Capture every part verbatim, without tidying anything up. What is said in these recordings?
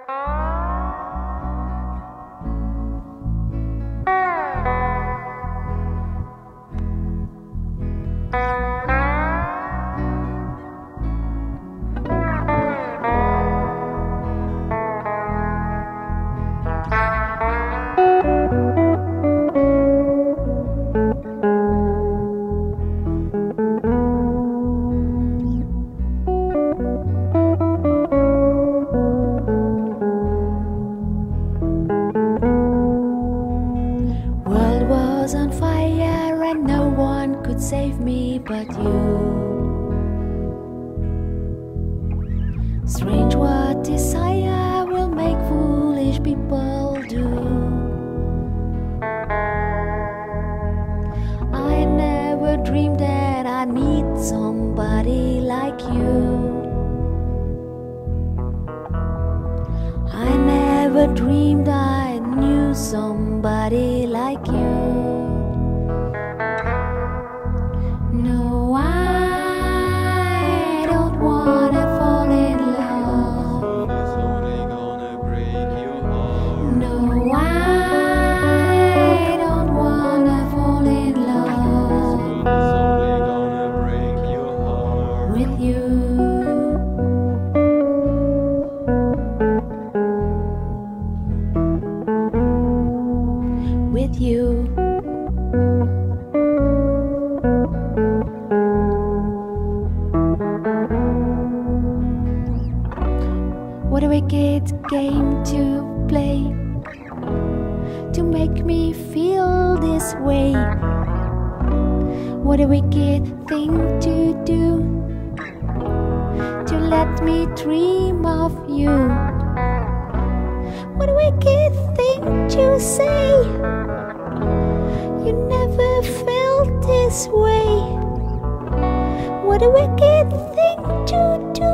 On fire and no one could save me but you. Strange what desire will make foolish people do. I never dreamed that I need somebody like you. I never dreamed I knew somebody like you. No, I don't wanna fall in love. It's only gonna break your heart. No, I don't wanna fall in love. It's only gonna break your heart. With you. With you. What a wicked game to play to make me feel this way. What a wicked thing to do to let me dream of you. What a wicked thing to say. You never felt this way. What a wicked thing to do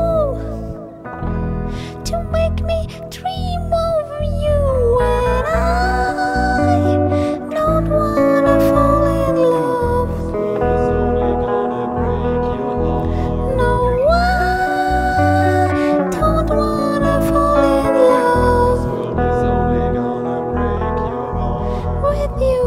to make me dream of you. And I don't wanna fall in love. It's only gonna break your heart. No, I don't wanna fall in love It's only gonna break your heart. with you.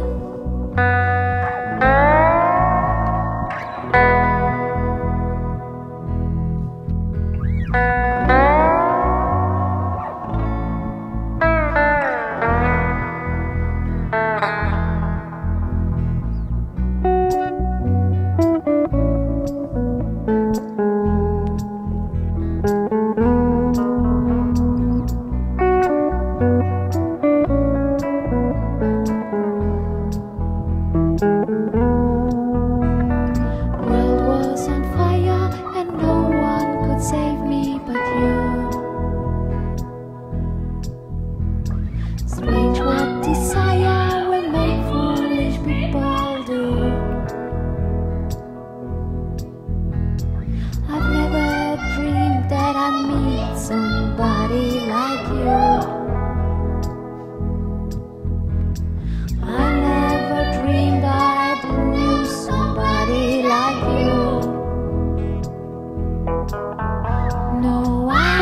World was on fire and no one could save me but you. Strange what desire will make foolish people do. I've never dreamed that I'd meet somebody like you. I never dreamed I'd knew somebody like you. No, I